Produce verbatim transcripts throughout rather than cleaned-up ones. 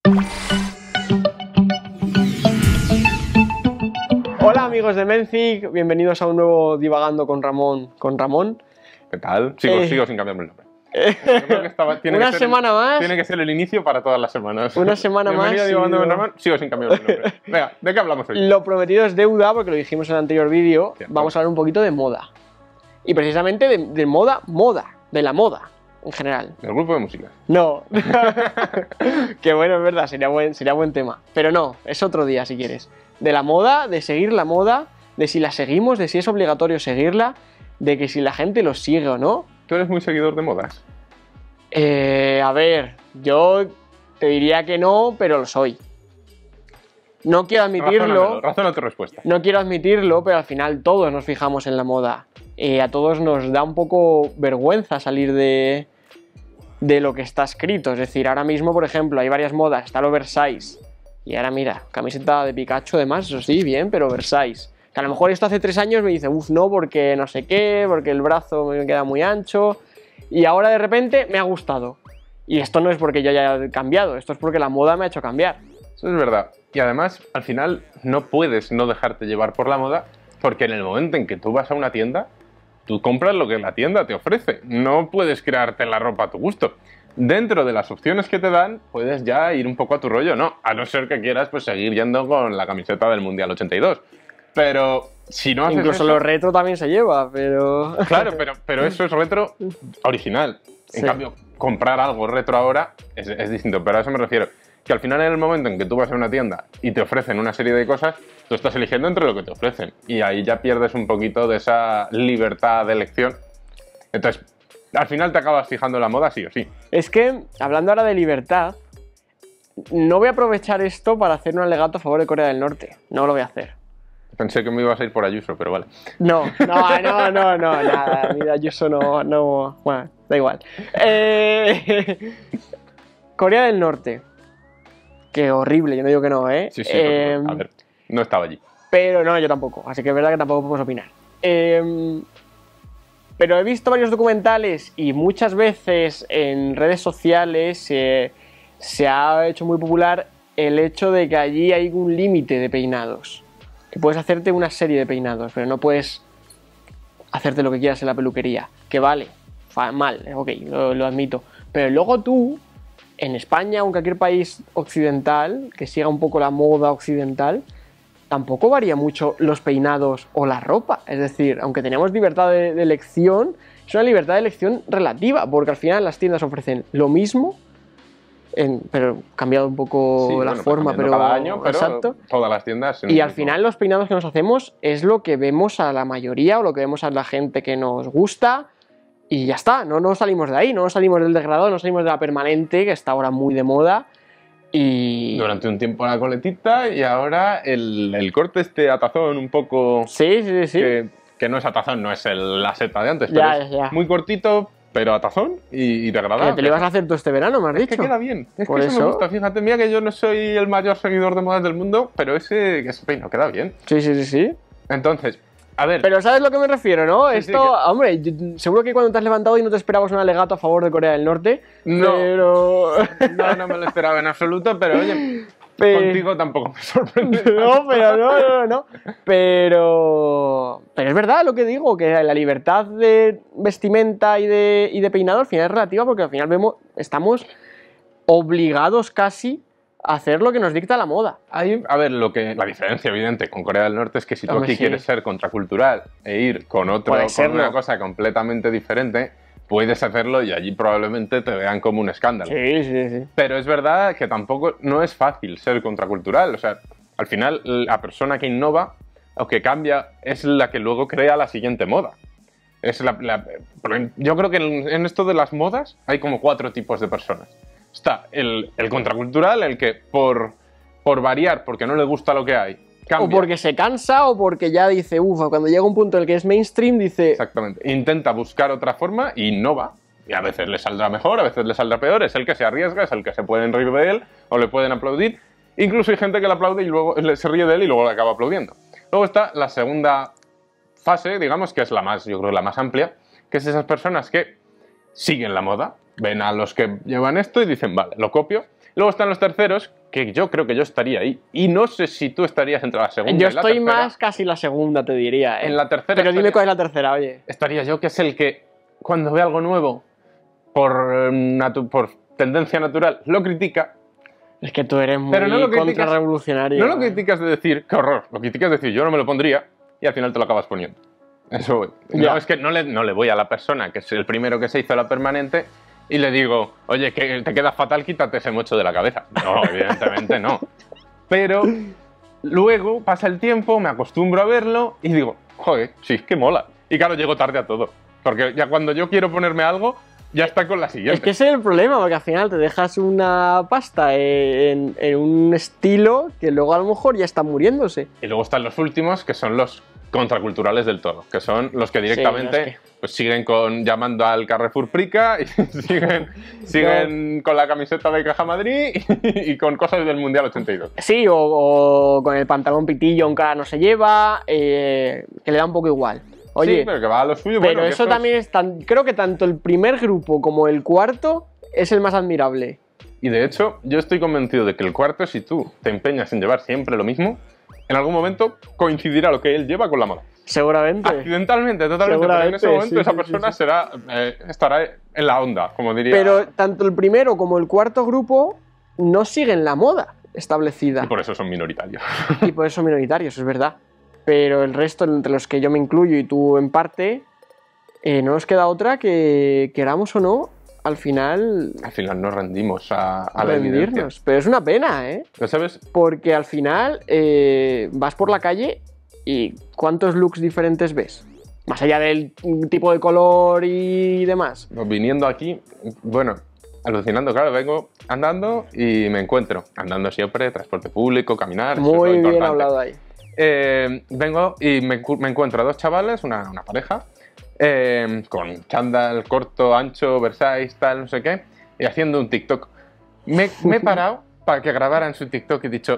Hola amigos de Menzic, bienvenidos a un nuevo Divagando con Ramón. ¿Con Ramón? ¿Qué tal? Sigo, Eh. sigo sin cambiarme el nombre. Yo creo que estaba- tiene Una que ser semana el, más. Tiene que ser el inicio para todas las semanas. Una semana Bienvenido más a Divagando y- con Ramón, sigo sin cambiarme el nombre. Venga, ¿de qué hablamos hoy? Lo prometido es deuda, porque lo dijimos en el anterior vídeo. Cierto. Vamos a hablar un poquito de moda. Y precisamente de, de moda, moda, de la moda en general. El grupo de música. No. Que bueno, es verdad, sería buen, sería buen tema. Pero no, es otro día si quieres. De la moda, de seguir la moda, de si la seguimos, de si es obligatorio seguirla, de que si la gente lo sigue o no. ¿Tú eres muy seguidor de modas? Eh, a ver, yo te diría que no, pero lo soy. No quiero admitirlo. Razónamelo, razona tu respuesta. No quiero admitirlo, pero al final todos nos fijamos en la moda. Eh, a todos nos da un poco vergüenza salir de, de lo que está escrito. Es decir, ahora mismo, por ejemplo, hay varias modas. Está el oversize. Y ahora mira, camiseta de Pikachu además, eso sí, bien, pero oversize. Que a lo mejor esto hace tres años me dice, uff, no, porque no sé qué, porque el brazo me queda muy ancho. Y ahora de repente me ha gustado. Y esto no es porque yo haya cambiado, esto es porque la moda me ha hecho cambiar. Eso es verdad. Y además, al final, no puedes no dejarte llevar por la moda, porque en el momento en que tú vas a una tienda, tú compras lo que la tienda te ofrece. No puedes crearte la ropa a tu gusto. Dentro de las opciones que te dan, puedes ya ir un poco a tu rollo, ¿no? A no ser que quieras pues seguir yendo con la camiseta del Mundial ochenta y dos. Pero si no haces Incluso eso... lo retro también se lleva, pero... Claro, pero, pero eso es retro original. En Sí. cambio, comprar algo retro ahora es, es distinto. Pero a eso me refiero. Que al final, en el momento en que tú vas a una tienda y te ofrecen una serie de cosas, tú estás eligiendo entre lo que te ofrecen. Y ahí ya pierdes un poquito de esa libertad de elección. Entonces, al final te acabas fijando en la moda sí o sí. Es que, hablando ahora de libertad, no voy a aprovechar esto para hacer un alegato a favor de Corea del Norte. No lo voy a hacer. Pensé que me ibas a ir por Ayuso, pero vale. No, no, no, no, no, nada. Mira, yo eso no, no... Bueno, da igual. Eh, Corea del Norte. Qué horrible, yo no digo que no, ¿eh? Sí, sí, Eh, pero, a ver, no estaba allí. Pero no, yo tampoco. Así que es verdad que tampoco podemos opinar. Eh, pero he visto varios documentales y muchas veces en redes sociales eh, se ha hecho muy popular el hecho de que allí hay un límite de peinados. Que puedes hacerte una serie de peinados, pero no puedes hacerte lo que quieras en la peluquería. Que vale, fa- mal, ok, lo, lo admito. Pero luego tú, en España o en cualquier país occidental, que siga un poco la moda occidental, tampoco varía mucho los peinados o la ropa. Es decir, aunque tenemos libertad de, de elección, es una libertad de elección relativa, porque al final las tiendas ofrecen lo mismo, en- pero cambiado un poco Sí, la bueno, forma, cambiando pero, cada año, pero exacto. todas las tiendas... en Y el al mismo- final los peinados que nos hacemos es lo que vemos a la mayoría o lo que vemos a la gente que nos gusta. Y ya está, no nos salimos de ahí, no nos salimos del degradado, no salimos de la permanente, que está ahora muy de moda. Y... Durante un tiempo la coletita y ahora el, el corte este atazón un poco... Sí, sí, sí. Que, que no es atazón, no es el- la seta de antes, Ya, pero es ya. muy cortito, pero atazón y, y Que degradado. te lo ibas a hacer tú este verano, me has Es dicho. que queda bien, es Por que eso, eso- me gusta, fíjate, mira que yo no soy el mayor seguidor de modas del mundo, pero ese, ese peino queda bien. Sí, sí, sí, sí. Entonces, a ver, Pero ¿sabes a lo que me refiero, no? Sí, sí, Esto, que- hombre, yo- seguro que cuando te has levantado y no te esperabas un alegato a favor de Corea del Norte, No. pero... no, no me lo esperaba en absoluto, pero oye, Pe- contigo tampoco me sorprende. No, pero no, no, no. Pero. Pero es verdad lo que digo, que la libertad de vestimenta y de, y de peinado al final es relativa porque al final vemos, estamos obligados casi a hacer lo que nos dicta la moda. Hay, a ver, lo que, la diferencia evidente con Corea del Norte es que si tú Hombre, aquí sí. quieres ser contracultural e ir con, otro, Puede con serlo. una cosa completamente diferente, puedes hacerlo y allí probablemente te vean como un escándalo. Sí, sí, sí. Pero es verdad que tampoco no es fácil ser contracultural. O sea, al final la persona que innova o que cambia es la que luego crea la siguiente moda. Es la, la- porque yo creo que en, en esto de las modas hay como cuatro tipos de personas. Está el, el contracultural, el que por, por variar, porque no le gusta lo que hay, cambia. O porque se cansa o porque ya dice, uff, cuando llega un punto en el que es mainstream, dice. Exactamente. Intenta buscar otra forma e innova. Y a veces le saldrá mejor, a veces le saldrá peor. Es el que se arriesga, es el que se pueden reír de él o le pueden aplaudir. Incluso hay gente que le aplaude y luego se ríe de él y luego le acaba aplaudiendo. Luego está la segunda fase, digamos, que es la más, yo creo, la más amplia, que es esas personas que siguen la moda, ven a los que llevan esto y dicen, vale, lo copio. Luego están los terceros, que yo creo que yo estaría ahí. Y no sé si tú estarías entre la segunda Yo y la estoy tercera. más casi la segunda, te diría. ¿eh? En la tercera Pero dime estaría- cuál es la tercera, oye. estaría yo, que es el que cuando ve algo nuevo, por, natu- por tendencia natural, lo critica. Es que tú eres muy Pero no lo criticas- contrarrevolucionario. No lo ¿eh? criticas de decir, qué horror. Lo criticas de decir, yo no me lo pondría, y al final te lo acabas poniendo. Eso voy. Ya. No, es que no le, no le voy a la persona, que es el primero que se hizo la permanente, y le digo, oye, que te queda fatal, quítate ese mocho de la cabeza. No, evidentemente no. Pero luego pasa el tiempo, me acostumbro a verlo, y digo, joder, sí, es que mola. Y claro, llego tarde a todo. Porque ya cuando yo quiero ponerme algo, ya está con la siguiente. Es que ese es el problema, porque al final te dejas una pasta en, en un estilo que luego a lo mejor ya está muriéndose. Y luego están los últimos, que son los contraculturales del todo, que son los que directamente Sí, no, es que- pues siguen con llamando al Carrefour Prica y siguen, siguen con la camiseta de Caja Madrid y, y con cosas del Mundial ochenta y dos. Sí, o, o con el pantalón pitillo, un cara no se lleva, eh, que le da un poco igual. Oye, Sí, pero que va a lo suyo. pero bueno, que eso esto es- también es tan... Creo que tanto el primer grupo como el cuarto es el más admirable. Y de hecho, yo estoy convencido de que el cuarto, si tú te empeñas en llevar siempre lo mismo, en algún momento coincidirá lo que él lleva con la moda. Seguramente. Accidentalmente, totalmente, pero en ese Seguramente, momento sí, esa sí, persona sí, sí. será eh, estará en la onda, como diría. Pero tanto el primero como el cuarto grupo no siguen la moda establecida. Y por eso son minoritarios. Y por eso minoritarios, es verdad. Pero el resto, entre los que yo me incluyo y tú en parte, eh, no nos queda otra que, queramos o no, al final Al final nos rendimos a, a la evidencia. rendirnos. Pero es una pena, ¿eh? ¿Lo sabes? Porque al final eh, vas por la calle y ¿cuántos looks diferentes ves? Más allá del tipo de color y demás. Viniendo aquí, bueno, alucinando, claro, vengo andando y me encuentro. Andando siempre, transporte público, caminar. eso es lo Muy bien importante. hablado ahí. Eh, vengo y me, encu- me encuentro a dos chavales, una, una pareja, eh, con chándal corto, ancho, Versace, tal, no sé qué, y haciendo un TikTok. Me, me he parado para que grabaran su TikTok y he dicho,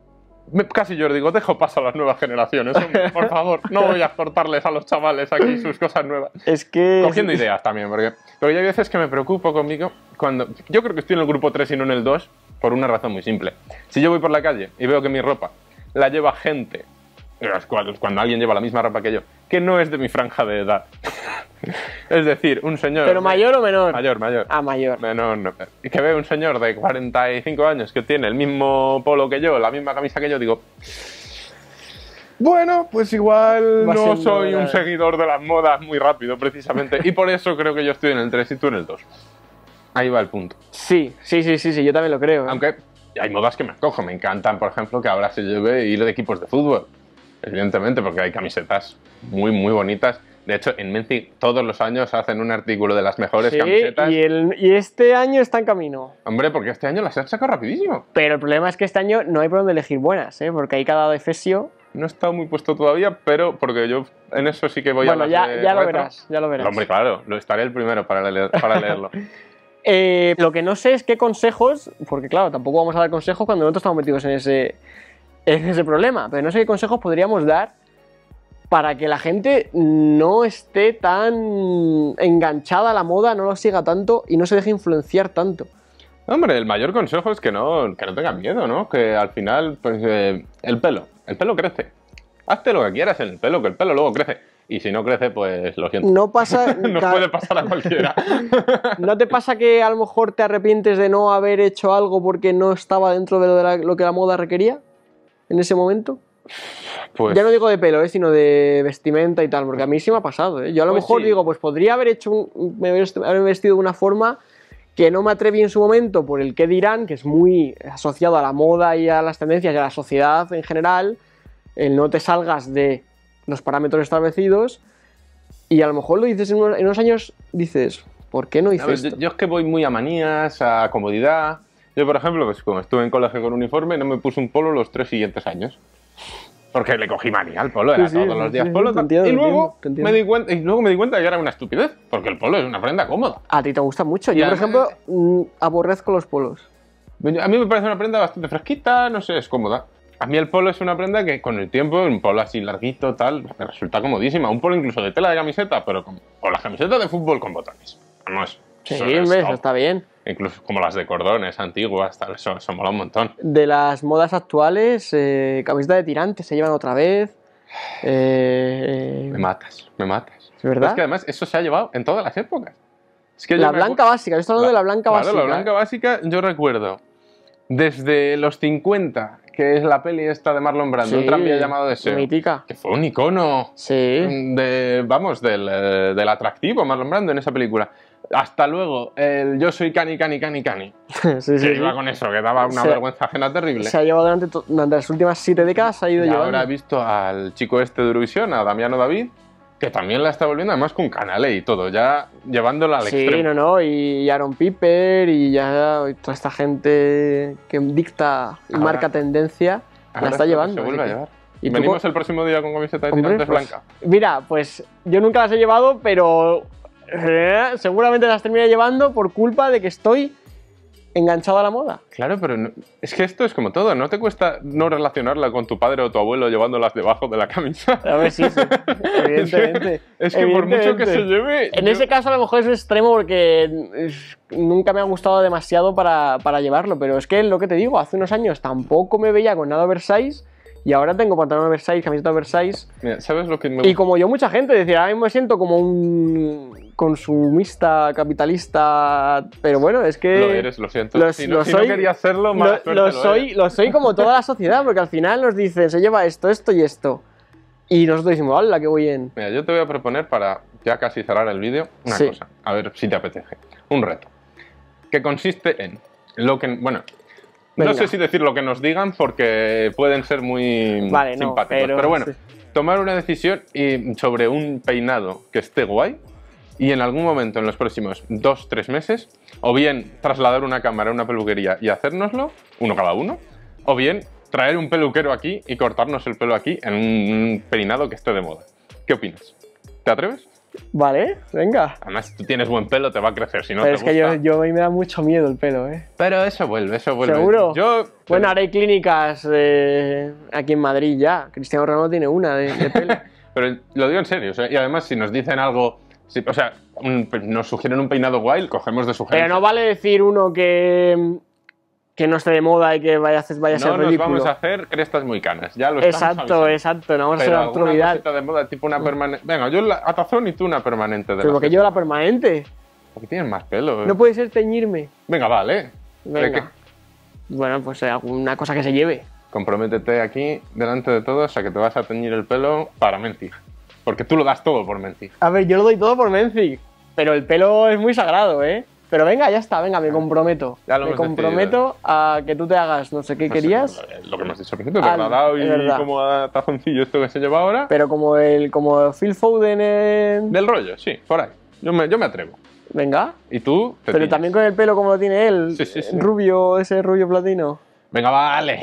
me- casi yo digo, dejo paso a las nuevas generaciones, hombre, por favor, no voy a cortarles a los chavales aquí sus cosas nuevas. Es que... Cogiendo ideas también, porque, porque hay veces que me preocupo conmigo cuando... Yo creo que estoy en el grupo tres y no en el dos por una razón muy simple. Si yo voy por la calle y veo que mi ropa la lleva gente, cuando, cuando alguien lleva la misma ropa que yo, que no es de mi franja de edad. Es decir, un señor... ¿Pero de- mayor o menor? Mayor, mayor. Ah, mayor. Menor, no. Y que veo un señor de cuarenta y cinco años que tiene el mismo polo que yo, la misma camisa que yo, digo... Bueno, pues igual Va no siendo soy hora un de- seguidor de las modas muy rápido, precisamente. Y por eso creo que yo estoy en el tres y tú en el dos. Ahí va el punto. Sí, sí, sí, sí, sí, yo también lo creo. ¿eh? Aunque hay modas que me acojo. Me encantan, por ejemplo, que ahora se lleve ir de equipos de fútbol. Evidentemente, porque hay camisetas muy, muy bonitas. De hecho, en Menzi todos los años hacen un artículo de las mejores Sí, camisetas. y, el- y este año está en camino. Hombre, porque este año las han sacado rapidísimo. Pero el problema es que este año no hay por dónde elegir buenas, ¿eh? Porque hay cada defesio. No he estado muy puesto todavía, pero porque yo en eso sí que voy Bueno, a las ya, de ya lo retro. verás, ya lo verás. Hombre, claro, lo estaré el primero para, leer- para leerlo. Eh, lo que no sé es qué consejos, porque claro, tampoco vamos a dar consejos cuando nosotros estamos metidos en ese, en ese problema, pero no sé qué consejos podríamos dar para que la gente no esté tan enganchada a la moda, no lo siga tanto y no se deje influenciar tanto. Hombre, el mayor consejo es que no, que no tengan miedo, ¿no? Que al final, pues, eh, el pelo, el pelo crece. Hazte lo que quieras en el pelo, que el pelo luego crece. Y si no crece, pues lo siento. No pasa... Nos ca- puede pasar a cualquiera. ¿No te pasa que a lo mejor te arrepientes de no haber hecho algo porque no estaba dentro de lo, de la- lo que la moda requería en ese momento? Pues, Ya no digo de pelo, ¿eh? Sino de vestimenta y tal, porque a mí sí me ha pasado. ¿eh? Yo a lo Pues mejor sí. digo, pues podría haber hecho un, me haber est- haberme vestido de una forma que no me atreví en su momento por el qué dirán, que es muy asociado a la moda y a las tendencias y a la sociedad en general, el no te salgas de los parámetros establecidos y a lo mejor lo dices en unos, en unos años, dices, ¿por qué no hice a ver, esto? yo, yo es que voy muy a manías, a comodidad. Yo, por ejemplo, pues como estuve en colegio con uniforme, no me puse un polo los tres siguientes años. Porque le cogí manía al polo, era Sí, sí, todos los sí, días sí, polo. te tal. entiendo, y, te luego entiendo, te entiendo. me di cuenta, y luego me di cuenta de que era una estupidez, porque el polo es una prenda cómoda. A ti te gusta mucho. Yo, Ya, por ejemplo, mm, aborrezco los polos. A mí me parece una prenda bastante fresquita, no sé, es cómoda. A mí el polo es una prenda que con el tiempo, un polo así larguito, tal, me resulta comodísima. Un polo incluso de tela de camiseta, pero con, o la camiseta de fútbol con botones. Vamos. Sí, eso es ves, top. está bien. incluso como las de cordones antiguas, tal, eso, eso mola un montón. De las modas actuales, eh, camiseta de tirantes se llevan otra vez. Eh, Me matas, me matas. ¿Es verdad? Es que además eso se ha llevado en todas las épocas. Es que yo la me blanca acu- básica, yo estoy hablando de la blanca claro, básica. la blanca básica, yo recuerdo desde los cincuenta, que es la peli esta de Marlon Brando, Sí, un tranvía llamado Deseo, mítica. que fue un icono Sí. de, vamos, del, eh, del atractivo Marlon Brando en esa película. Hasta luego, el Yo soy Cani, Cani, Cani, Cani. sí, sí, Que sí. iba con eso, que daba una Se- vergüenza ajena terrible. Se ha llevado durante, to- durante las últimas siete décadas, se ha ido Y llevando. ahora he visto al chico este de Eurovisión, a Damiano David, que también la está volviendo, además con Canale y todo, ya llevándola al Sí, extremo. no, no, y Aaron Piper y ya toda esta gente que dicta y Ahora- marca tendencia, Ahora la está se- llevando. Se vuelve a así que- llevar. ¿Y tú Venimos co- el próximo día con camiseta de Hombre, tirantes pues, blanca. mira, pues yo nunca las he llevado, pero eh, seguramente las terminé llevando por culpa de que estoy enganchado a la moda. Claro, pero no- es que esto es como todo, ¿no te cuesta no relacionarla con tu padre o tu abuelo llevándolas debajo de la camisa? A ver, sí, sí, evidentemente. Es que por mucho que se Evidentemente. lleve... En yo- ese caso a lo mejor es extremo porque eh, nunca me ha gustado demasiado para, para llevarlo, pero es que lo que te digo, hace unos años tampoco me veía con nada oversize y ahora tengo pantalón oversize, camiseta oversize Mira, ¿sabes lo que me y gusta? como yo mucha gente, es decir, ahora mismo me siento como un consumista, capitalista, pero bueno, es que... Lo eres, lo siento. lo- si no, lo si no soy- querías serlo, Lo, mala lo suerte lo soy, eres. lo soy como toda la sociedad, porque al final nos dicen, se lleva esto, esto y esto. Y nosotros decimos, ¡hala, qué voy bien! Mira, yo te voy a proponer para ya casi cerrar el vídeo una Sí. cosa, a ver si te apetece. Un reto. Que consiste en lo que. Bueno, Venga. no sé si decir lo que nos digan porque pueden ser muy Vale, no, simpáticos. pero- Pero, bueno, sí. tomar una decisión y, sobre un peinado que esté guay y en algún momento en los próximos dos, tres meses, o bien trasladar una cámara a una peluquería y hacérnoslo, uno cada uno, o bien traer un peluquero aquí y cortarnos el pelo aquí en un peinado que esté de moda. ¿Qué opinas? ¿Te atreves? Vale, venga. Además, tú tienes buen pelo, te va a crecer. Si no Pero te es que yo, gusta- yo a mí me da mucho miedo el pelo, ¿eh? Pero eso vuelve, eso vuelve. ¿Seguro? Yo... Bueno, ahora hay clínicas eh, aquí en Madrid ya. Cristiano Ronaldo tiene una de, de pelo. Pero lo digo en serio. O sea, y además, si nos dicen algo... si- o sea, un- nos sugieren un peinado guay, cogemos de sugerencia. Pero no vale decir uno que, que no esté de moda y que vaya a, hacer- vaya a ser No nos ridículo. vamos a hacer crestas muy canas. Ya lo estamos Exacto, avisando. exacto. No vamos a ser Pero la alguna autoridad. cosita de moda, tipo una permanente... Venga, yo la atazón y tú una permanente. De Pero las porque que- yo la permanente. Porque tienes más pelo. eh. No puede ser teñirme. Venga, vale. ¿De Venga. qué? Bueno, pues eh, alguna cosa que se lleve. Comprométete aquí, delante de todos, a que te vas a teñir el pelo para Mentig. Porque tú lo das todo por Mentig. A ver, yo lo doy todo por Menzi. Pero el pelo es muy sagrado, ¿eh? Pero venga, ya está, venga, me comprometo. Ya lo me hemos comprometo a que tú te hagas no sé qué querías. Pues, lo que hemos dicho al principio, Al- degradado y es verdad. como a tazoncillo esto que se lleva ahora. Pero como el como Phil Foden en... Del rollo, sí, por ahí. Yo me, yo me atrevo. Venga. Y tú te Pero tiñes. también con el pelo como lo tiene él. Sí, sí, sí. Rubio, ese rubio platino. Venga, vale.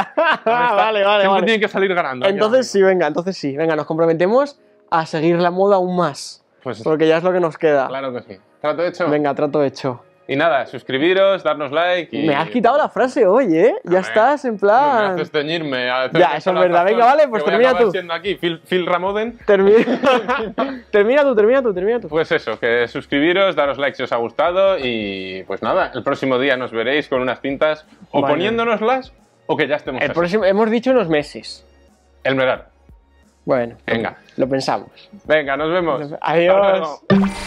Ah, vale, vale, Siempre vale. tiene que salir ganando. aquí, Entonces sí, venga, entonces sí. Venga, nos comprometemos a seguir la moda aún más. Pues Porque ya es lo que nos queda. claro que sí. Trato hecho. Venga, trato hecho. Y nada, suscribiros, darnos like y... Me has quitado la frase hoy, ¿eh? Ya Hombre, estás en Me plan... haces teñirme. a hacer Ya, eso es la verdad. tazón, Venga, vale, pues que voy a termina acabar tú. siendo aquí Phil, Phil Ramoden. Termina... termina tú, termina tú, termina tú. Pues eso, que suscribiros, daros like si os ha gustado y pues nada, el próximo día nos veréis con unas pintas o Vale. poniéndonoslas o que ya estemos El así. próximo... Hemos dicho unos meses. El verano. Bueno, Venga. lo pensamos. Venga, nos vemos. Adiós. Hasta luego.